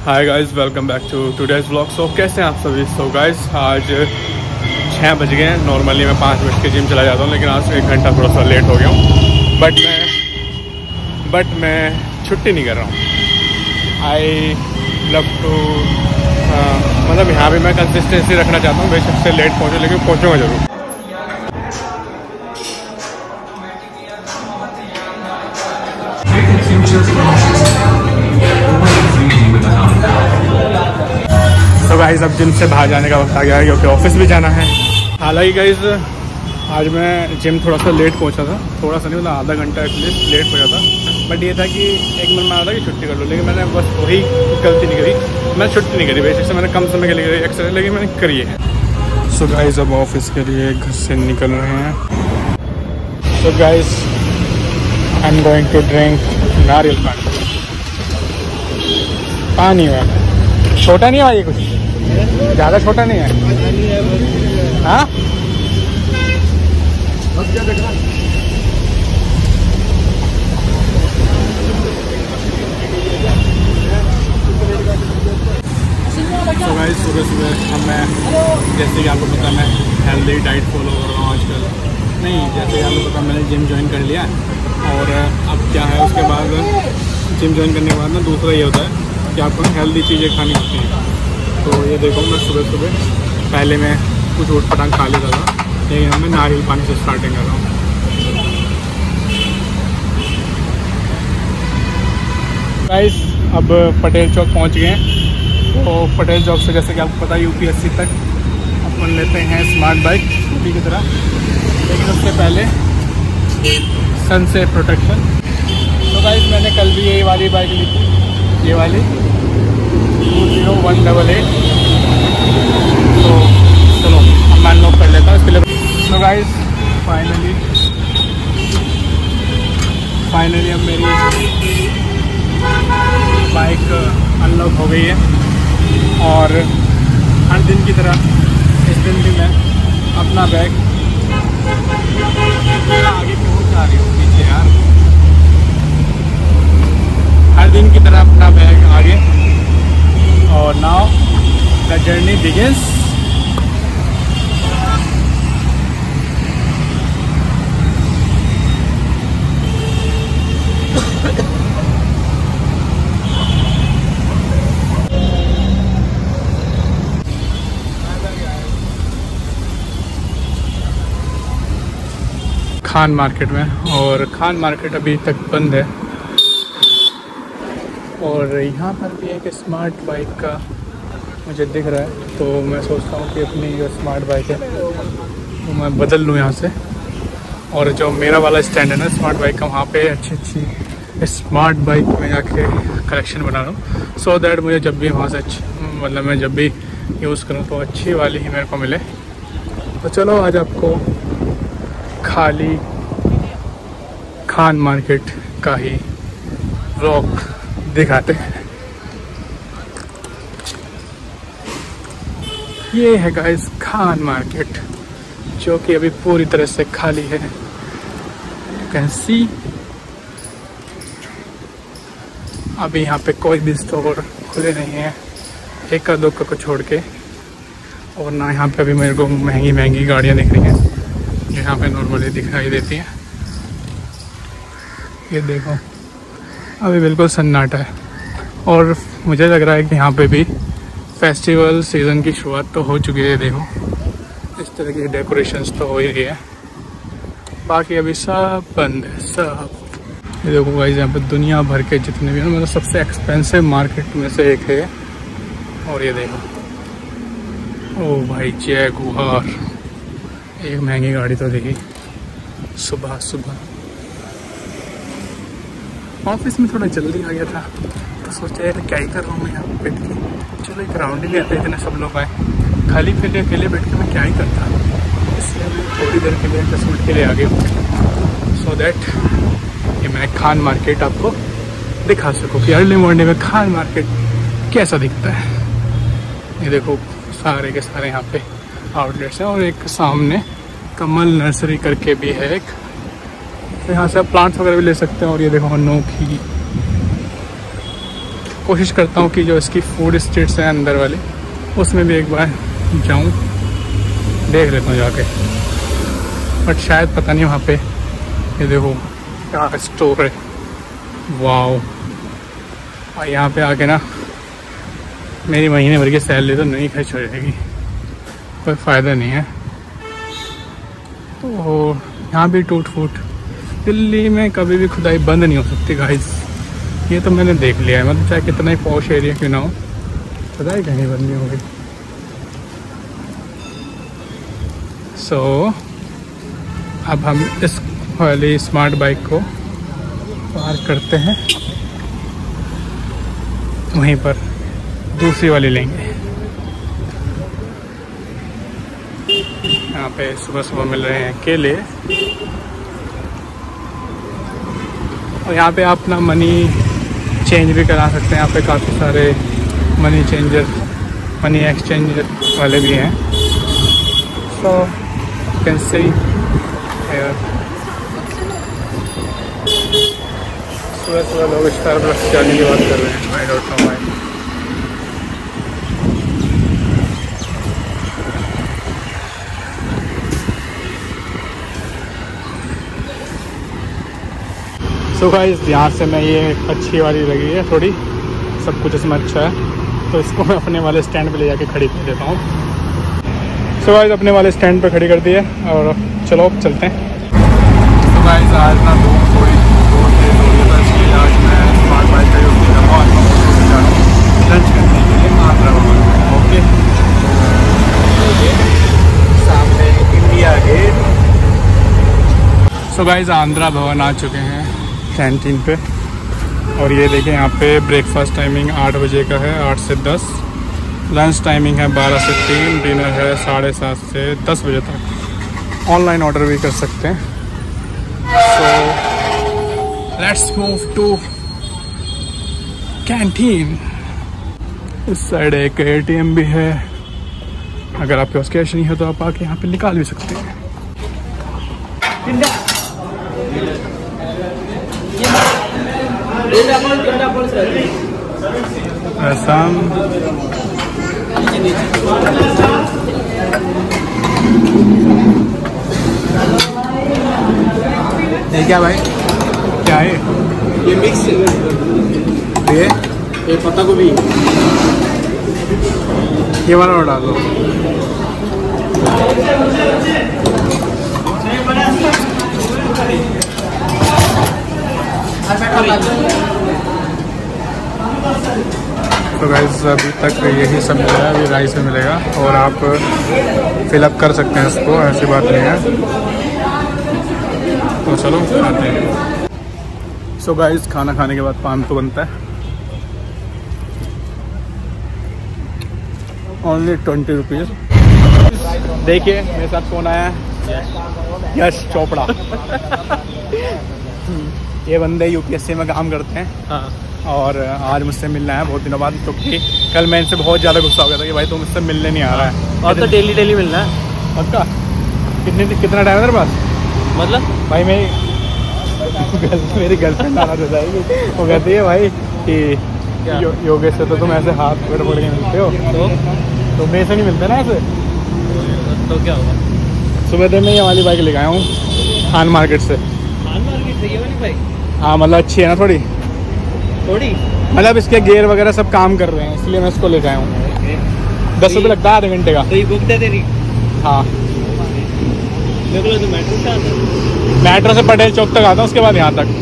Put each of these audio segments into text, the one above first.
Hi guys, welcome back to today's vlog. So कैसे हैं आप सभी। सो गाइस, आज 6 बज गए हैं। नॉर्मली मैं 5 बजे के जिम चला जाता हूँ, लेकिन आज 1 घंटा थोड़ा सा लेट हो गया हूँ। बट मैं छुट्टी नहीं कर रहा हूँ। आई लव टू मतलब यहाँ पे मैं कंसिस्टेंसी रखना चाहता हूँ। बेशक से लेट पहुँचूँ, लेकिन पहुँचूँगा ज़रूर। तो गाइस, अब जिम से बाहर जाने का वक्त आ गया है, क्योंकि ऑफिस भी जाना है। हालांकि गाइस, आज मैं जिम थोड़ा सा लेट पहुंचा था। थोड़ा सा नहीं, मतलब आधा घंटा एटलीस्ट लेट पहुंचा था। बट ये था कि एक मन में आया था कि छुट्टी कर लो, लेकिन मैंने बस वही गलती नहीं करी। मैं छुट्टी नहीं करी, बेशक से मैंने कम समय के लिए करी एक्सरसाइज, लेकिन मैंने करी है। सो गाइस, अब ऑफिस के लिए घर से निकल रहे हैं। So guys, I am going to drink nariyal pani वाला। छोटा नहीं है भाई, कुछ ज़्यादा छोटा नहीं है। हाँ, तो गाइस, सुबह मैं, जैसे कि आपको पता, मैं हेल्दी डाइट फॉलो कर रहा हूँ आजकल। नहीं, जैसे कि आपको पता, मैंने जिम ज्वाइन कर लिया। और अब क्या है, उसके बाद जिम ज्वाइन करने के बाद ना दूसरा ये होता है कि आपको हेल्दी चीज़ें खानी होती हैं। तो ये देखो, मैं सुबह पहले मैं कुछ ऊट पटांग खा लेता था, लेकिन मैं नारियल पानी से स्टार्टिंग कर रहा हूँ। गाइस, अब पटेल चौक पहुँच गए हैं। तो पटेल चौक से, जैसे कि आपको पता है, यूपीएससी तक अपन लेते हैं स्मार्ट बाइक स्कूटी की तरह। लेकिन उससे पहले सन से प्रोटेक्शन। तो गाइस, मैंने कल भी यही वाली बाइक ली थी, ये वाली 20188। तो चलो अब मैं अनलॉक कर लेता हूँ इसके लिए। तो गाइस, फाइनली अब मेरी बाइक अनलॉक हो गई है। और हर दिन की तरह इस दिन भी मैं अपना बैग आगे क्यों जा रही हूँ पीछे यार। हर दिन की तरह अपना बैग आगे। और now the journey begins. Khan Market में, और खान मार्केट अभी तक बंद है। और यहाँ पर भी एक स्मार्ट बाइक का मुझे दिख रहा है, तो मैं सोचता हूँ कि अपनी जो स्मार्ट बाइक है वो मैं बदल लूँ यहाँ से। और जो मेरा वाला स्टैंड है ना स्मार्ट बाइक का, वहाँ पे अच्छी स्मार्ट बाइक में जाके कलेक्शन बना रहा हूँ, सो दैट मुझे जब भी वहाँ से मतलब मैं जब भी यूज़ करूँ तो अच्छी वाली ही मेरे को मिले। तो चलो आज आपको खाली खान मार्केट का ही व्लॉग दिखाते हैं। ये है गाइस खान मार्केट, जो कि अभी पूरी तरह से खाली है। कैन सी, अभी यहाँ पे कोई भी स्टोर खुले नहीं है, एक का दो का छोड़ के। और ना यहाँ पे अभी मेरे को महंगी गाड़ियाँ दिख रही हैं, जो यहाँ पे नॉर्मली दिखाई देती हैं। ये देखो, अभी बिल्कुल सन्नाटा है। और मुझे लग रहा है कि यहाँ पे भी फेस्टिवल सीज़न की शुरुआत तो हो चुकी है। देखो, इस तरह की डेकोरेशंस तो हो ही रही है, बाकी अभी सब बंद है सब। ये देखो गाइस, यहाँ पे दुनिया भर के जितने भी हैं, मतलब सबसे एक्सपेंसिव मार्केट में से एक है। और ये देखो, ओ भाई, जैगुआर, एक महंगी गाड़ी तो देखी सुबह। ऑफिस में थोड़ा जल्दी आ गया था, तो सोचा यार क्या ही कर रहा हूँ मैं यहाँ पे बैठ के, चलो एक राउंड ही लेते हैं। सब लोग आए, खाली फिर अकेले बैठ के मैं क्या ही करता, इसलिए मैं थोड़ी देर के लिए 10 मिनट के लिए आ गया, सो दैट ये मैं खान मार्केट आपको दिखा सकूँ कि अर्ली मॉर्निंग में खान मार्केट कैसा दिखता है। ये देखो, सारे के सारे यहाँ पे आउटलेट्स हैं। और एक सामने कमल नर्सरी करके भी है एक, तो यहाँ से आप प्लांट्स वगैरह भी ले सकते हैं। और ये देखो, अनोखी कोशिश करता हूँ कि जो इसकी फूड स्ट्रीट्स हैं अंदर वाली, उसमें भी एक बार जाऊँ, देख लेता हूँ जाके। बट शायद पता नहीं वहाँ पे, ये देखो क्या स्टोर है, वाओ। और यहाँ पे आके ना मेरी महीने भर की सैलरी तो नहीं खर्च हो जाएगी, कोई फ़ायदा नहीं है। तो यहाँ भी टूट फूट, दिल्ली में कभी भी खुदाई बंद नहीं हो सकती गाइस, ये तो मैंने देख लिया है। मतलब चाहे कितना ही पॉश एरिया क्यों ना हो, खुदाई कहीं बंद नहीं होगी। सो अब हम इस वाली स्मार्ट बाइक को पार्क करते हैं, वहीं पर दूसरी वाली लेंगे। यहाँ पे सुबह सुबह मिल रहे हैं केले, और यहाँ पे आप अपना मनी चेंज भी करा सकते हैं। यहाँ पे काफ़ी सारे मनी चेंजर, मनी एक्सचेंजर वाले भी हैं। सो कैन सी सुबह सुबह लोग स्टारबक्स जाने की बात कर रहे हैं, I don't know why. So guys, यहाँ से मैं ये अच्छी वाली लगी है थोड़ी, सब कुछ इसमें अच्छा है, तो इसको मैं अपने वाले स्टैंड पे ले जाके खड़ी कर देता हूँ। सो गाइस, अपने वाले स्टैंड पे खड़ी कर दी है, और चलो अब चलते हैं। तो गाइस, आज ना थोड़ी तेज हो गई, तो इसलिए आज मैं स्मार्ट बाइक का यूज़ कर रहा हूँ लंच करने के लिए आंध्रा भवन। ओके, सामने India Gate. So guys, Andhra Bhavan आ चुके हैं कैंटीन पे, और ये देखें यहाँ पे ब्रेकफास्ट टाइमिंग 8 बजे का है, 8 से 10। लंच टाइमिंग है 12 से 3, डिनर है 7:30 से 10 बजे तक। ऑनलाइन ऑर्डर भी कर सकते हैं। So let's move to canteen. इस साइड एक ATM भी है, अगर आपके पास कैश नहीं है तो आप आके यहाँ पे निकाल भी सकते हैं। रसम, ये क्या भाई, क्या है ये? मिक्स है, ये पत्ता गोभी, ये वाला और डाल दो। तो गाइस, अभी तक यही सब मिला है, अभी राइस में मिलेगा, और आप फिलअप कर सकते हैं इसको, ऐसी बात नहीं है। तो चलो खाते हैं। सो गाइस, खाना खाने के बाद पान तो बनता है, ओनली 20 रुपीज़। देखिए मेरे साथ कौन आया है, यश चोपड़ा। ये बंदे UPSC में काम करते हैं। हाँ। और आज मुझसे मिलना है बहुत दिनों बाद, क्योंकि कल मैं इनसे बहुत ज़्यादा गुस्सा हो गया था कि भाई तुम मुझसे मिलने नहीं आ रहा है। और तो डेली मिलना है पक्का। कितना टाइम है तेरे पास? मतलब भाई मेरी गर्लफ्रेंड आना हो जाएगी, वो कहती है भाई कि योगेश से तो तुम ऐसे हाथ पकड़ पड़ के मिलते हो, तो मेरे से नहीं मिलते ना ऐसे, तो क्या होगा? सुबह दिन में ये वाली बाइक लेके आया हूँ खान मार्केट से। खान मार्केट से ये वाली बाइक? हाँ, मतलब अच्छी है ना थोड़ी, मतलब इसके गियर वगैरह सब काम कर रहे हैं, इसलिए मैं इसको लेके आया हूँ। 10 रुपये लगता है आधे घंटे का। तो ये बुक दे तेरी? हाँ, तो मेट्रो से आता है? मेट्रो से पटेल चौक तक आता हूँ, उसके बाद यहाँ तक।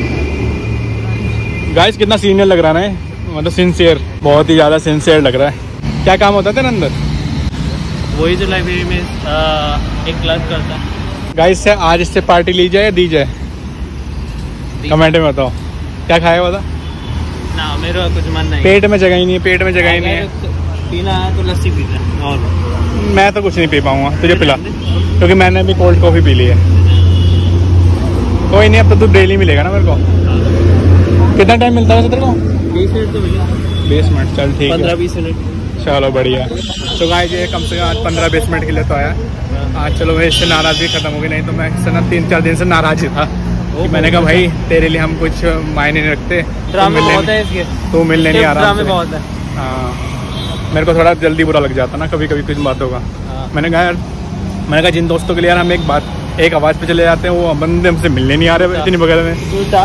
गाइस, कितना सीनियर लग रहा है ना, मतलब सिंसियर, बहुत ही ज़्यादा सिंसियर लग रहा है। क्या काम होता है तेरे अंदर? वही जो लाइब्रेरी में एक क्लास करता है। गाइस, से आज इससे पार्टी ली जाए या दी जाए? कमेंट में बताओ क्या खाएगा बता। ना मेरा कुछ मन नहीं, पेट में जगह ही नहीं है, पेट में जगह ही नहीं है। पीना है तो लस्सी पीना है, और मैं तो कुछ नहीं पी पाऊंगा, तुझे पिला, क्योंकि मैंने अभी कोल्ड कॉफ़ी पी ली है। कोई नहीं, अब तो तू डेली मिलेगा ना मेरे को। कितना टाइम मिलता है तेरे को? 20 मिनट तो मिलेगा। 20 मिनट, चल ठीक है, 15-20 मिनट, चलो बढ़िया। तो गाइस, ये कम से कम आज 15-20 मिनट के लिए तो आया आज। चलो, मैं इससे नाराज़गी खत्म हो गई, नहीं तो मैं इससे ना 3-4 दिन से नाराज़ ही था। कि मैंने कहा भाई तेरे लिए हम कुछ मायने नहीं रखते, ड्रामे बहुत है इसके, तू मिलने नहीं आ रहा, ड्रामे बहुत है। हाँ, मेरे को थोड़ा जल्दी बुरा लग जाता ना कभी कभी कुछ बातों का। मैंने कहा जिन दोस्तों के लिए यार हम एक आवाज़ पे चले जाते हैं, वो बंदे हमसे मिलने नहीं आ रहे इतनी बगल में।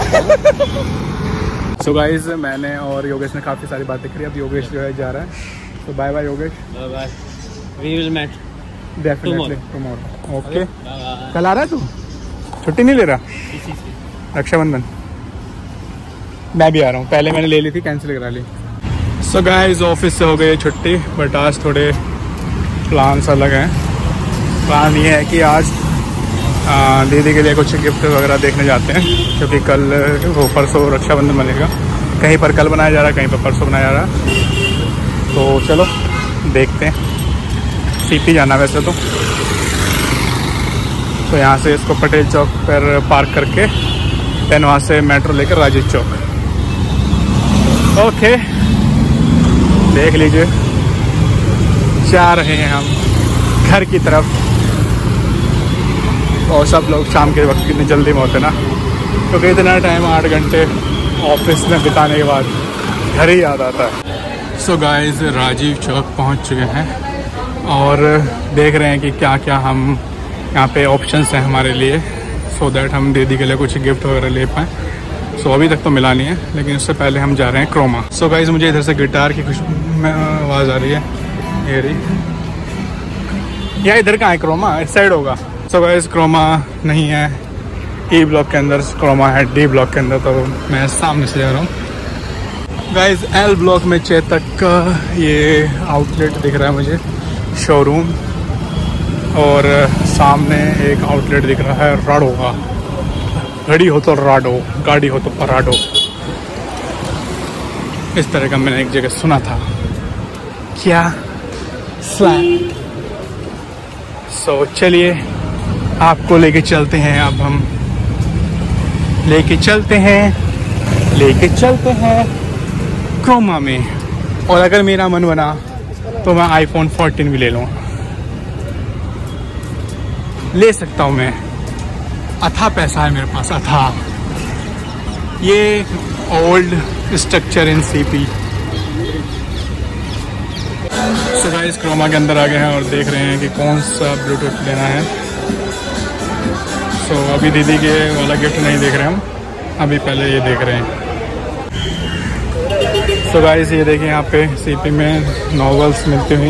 सो गाइज मैंने और योगेश ने काफ़ी सारी बातें करी। अब योगेश जो है जा रहा है, तो bye bye Yogesh, bye bye, we will meet definitely tomorrow. Okay, कल आ रहा है तू? छुट्टी नहीं ले रहा? रक्षाबंधन मैं भी आ रहा हूँ, पहले मैंने ले ली थी, कैंसिल करा ली। सो गाइज ऑफिस से हो गई छुट्टी, बट आज थोड़े प्लान्स अलग हैं। प्लान ये है कि आज दीदी के लिए कुछ गिफ्ट वगैरह देखने जाते हैं, क्योंकि कल वो परसों रक्षाबंधन बनेगा। कहीं पर कल बनाया जा रहा है, कहीं पर परसों बनाया जा रहा है, तो चलो देखते हैं। सीपी जाना वैसे तो यहाँ से इसको पटेल चौक पर पार्क करके देन वहाँ से मेट्रो लेकर राजीव चौक। ओके, देख लीजिए जा रहे हैं हम घर की तरफ। और सब लोग शाम के वक्त कितनी जल्दी में होते ना, क्योंकि इतना टाइम 8 घंटे ऑफिस में बिताने के बाद घर ही याद आता है। सो गाइस राजीव चौक पहुंच चुके हैं और देख रहे हैं कि क्या क्या हम यहाँ पे ऑप्शंस हैं हमारे लिए, सो दैट हम दीदी के लिए कुछ गिफ्ट वगैरह ले पाएँ। सो अभी तक तो मिला नहीं है, लेकिन उससे पहले हम जा रहे हैं क्रोमा। सो गाइस मुझे इधर से गिटार की कुछ आवाज़ आ रही है, ये रही। या इधर कहाँ है क्रोमा? इस साइड होगा। सो गाइस क्रोमा नहीं है ई ब्लॉक के अंदर, क्रोमा है डी ब्लॉक के अंदर, तो मैं सामने से जा रहा हूँ। गाइस एल ब्लॉक में चेतक का ये आउटलेट दिख रहा है मुझे, शोरूम, और सामने एक आउटलेट दिख रहा है राडो का। घड़ी हो तो राडो, गाड़ी हो तो पराडो, इस तरह का मैंने एक जगह सुना था। क्या स्लैंग। सो चलिए आपको लेके चलते हैं, अब हम लेके चलते हैं क्रोमा में। और अगर मेरा मन बना तो मैं iPhone 14 भी ले लूँ, ले सकता हूँ मैं, अथा पैसा है मेरे पास, अथा। ये old structure in CP. So guys Croma के अंदर आ गए हैं और देख रहे हैं कि कौन सा ब्लूटूथ लेना है। सो अभी दीदी के वाला गिफ्ट नहीं देख रहे हम, अभी पहले ये देख रहे हैं। सो गाइस ये देखिए यहाँ पे सीपी में नॉवेल्स मिलती हुई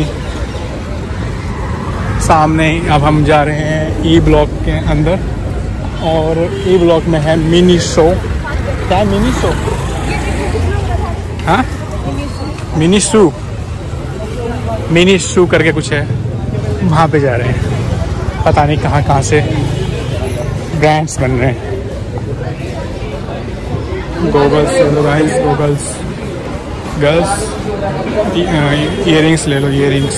सामने ही। अब हम जा रहे हैं ई ब्लॉक के अंदर, और ई ब्लॉक में है मिनी शो। क्या मिनी शो? हाँ, मिनी शू करके कुछ है, वहाँ पे जा रहे हैं। पता नहीं कहाँ से ब्रांड्स बन रहे हैं। गोगल्स गर्ल्स इयरिंग्स ले लो, इयरिंग्स।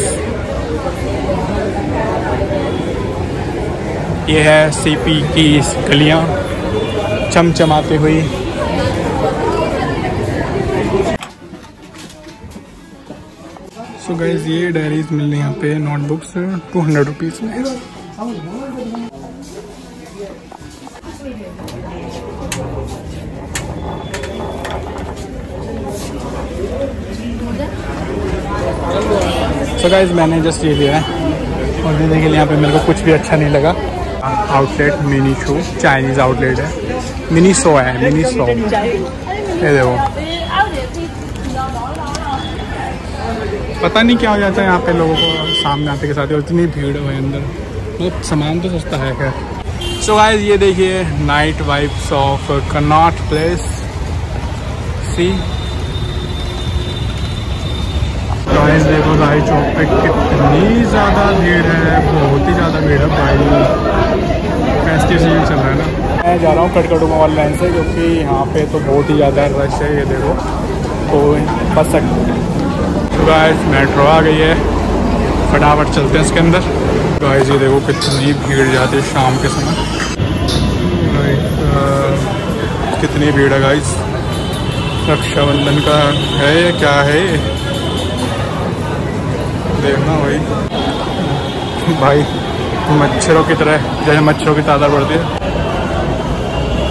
ये है सीपी की गलियाँ चमचमाती हुई। सो गाइस ये डायरीज मिल रही यहाँ पे, नोटबुक्स 200 रुपीज़ में। सो गाइस मैंने जस्ट ये लिया है, और दीदी के लिए यहाँ पे मेरे को कुछ भी अच्छा नहीं लगा। Outlet Miniso, Chinese outlet है, मिनी शो है, मिनी शो। ये देखो, पता नहीं क्या हो जाता है यहाँ पे लोगों को सामने आते के साथ, और इतनी भीड़ है अंदर, मतलब सामान तो सस्ता है खैर। सो गाइस ये देखिए night vibes of Connaught Place. See guys देखो राही चौक पे कितनी ज़्यादा भीड़ है, बहुत ही ज़्यादा भीड़ है भाई। फेस्टिव सीजन चल रहा है ना। मैं जा रहा हूँ कटकटुमा वाली लाइन से, क्योंकि यहाँ पे तो बहुत ही ज़्यादा रश है। ये देखो तो बस तो गाइस मेट्रो आ गई है, फटाफट चलते हैं इसके अंदर। गाइस ये देखो कितनी भीड़ जाती है शाम के समय, कितनी भीड़ है गाइस। रक्षाबंधन का है ये, क्या है ये देखना भाई मच्छरों की तरह, जैसे मच्छरों की तादाद बढ़ती है।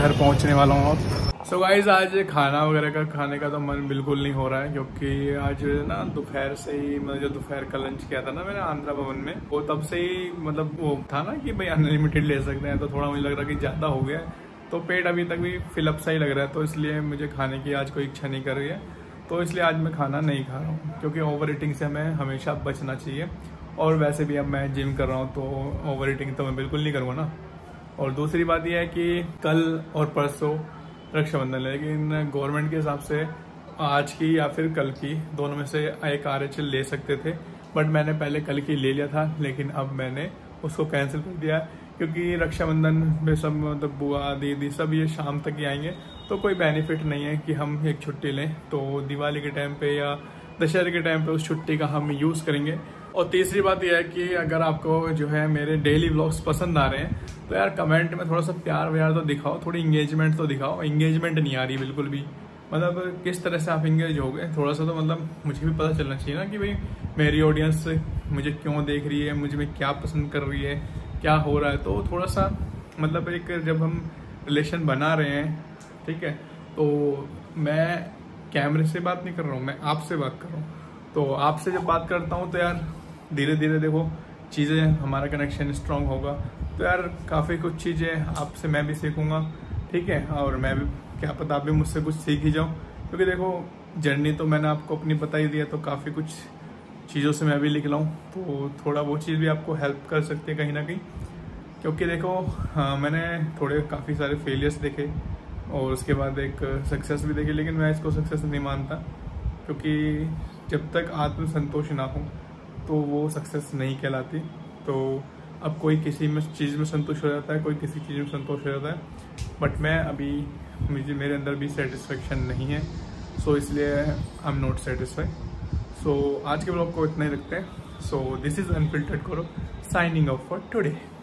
घर पहुंचने वाला हूँ अब। सो गाइज आज खाना वगैरह का खाने का तो मन बिल्कुल नहीं हो रहा है, क्योंकि आज ना दोपहर से ही मतलब जो दोपहर का लंच किया था ना मैंने आंध्रा भवन में, वो तब से ही मतलब वो था ना कि भाई अनलिमिटेड ले सकते हैं, तो थोड़ा मुझे लग रहा कि ज़्यादा हो गया है, तो पेट अभी तक भी फिलअप सा ही लग रहा है, तो इसलिए मुझे खाने की आज कोई इच्छा नहीं कर रही है। तो इसलिए आज मैं खाना नहीं खा रहा हूँ, क्योंकि ओवर ईटिंग से हमें हमेशा बचना चाहिए। और वैसे भी अब मैं जिम कर रहा हूँ तो ओवर ईटिंग तो मैं बिल्कुल नहीं करूँगा ना। और दूसरी बात यह है कि कल और परसों रक्षाबंधन, लेकिन गवर्नमेंट के हिसाब से आज की या फिर कल की दोनों में से एक RHL ले सकते थे, बट मैंने पहले कल की ले लिया था, लेकिन अब मैंने उसको कैंसिल कर दिया, क्योंकि रक्षाबंधन में सब मतलब बुआ दीदी सब ये शाम तक ही आएंगे, तो कोई बेनिफिट नहीं है कि हम एक छुट्टी लें। तो दिवाली के टाइम पे या दशहरे के टाइम पे उस छुट्टी का हम यूज़ करेंगे। और तीसरी बात यह है कि अगर आपको जो है मेरे डेली व्लॉग्स पसंद आ रहे हैं तो यार कमेंट में थोड़ा सा प्यार व्यार तो दिखाओ, थोड़ी इंगेजमेंट तो दिखाओ। इंगेजमेंट नहीं आ रही बिल्कुल भी, मतलब किस तरह से आप इंगेज हो गए थोड़ा सा तो मतलब मुझे भी पता चलना चाहिए ना कि भाई मेरी ऑडियंस मुझे क्यों देख रही है, मुझे में क्या पसंद कर रही है, क्या हो रहा है। तो थोड़ा सा मतलब एक जब हम रिलेशन बना रहे हैं, ठीक है, तो मैं कैमरे से बात नहीं कर रहा हूँ, मैं आपसे बात कर रहा हूँ। तो आपसे जब बात करता हूँ तो यार धीरे धीरे देखो चीज़ें, हमारा कनेक्शन स्ट्रांग होगा, तो यार काफ़ी कुछ चीज़ें आपसे मैं भी सीखूंगा, ठीक है, और मैं भी क्या पता आप भी मुझसे कुछ सीख ही जाऊँ, क्योंकि देखो जर्नी तो मैंने आपको अपनी बता ही दिया, तो काफ़ी कुछ चीज़ों से मैं भी निकला हूँ, तो थोड़ा वो चीज़ भी आपको हेल्प कर सकती है कहीं ना कहीं। क्योंकि देखो मैंने थोड़े काफ़ी सारे फेलियर्स देखे और उसके बाद एक सक्सेस भी देखी, लेकिन मैं इसको सक्सेस नहीं मानता, क्योंकि जब तक आत्मसंतोष ना हो तो वो सक्सेस नहीं कहलाती। तो अब कोई किसी में चीज़ में संतुष्ट हो जाता है, कोई किसी चीज़ में संतुष्ट हो जाता है, बट मैं अभी मेरे अंदर भी सेटिस्फेक्शन नहीं है, सो इसलिए I am not satisfied. So आज के ब्लॉग को इतना ही रखते हैं। सो दिस इज़ अनफिल्टर्ड करो, साइनिंग ऑफ फॉर टुडे।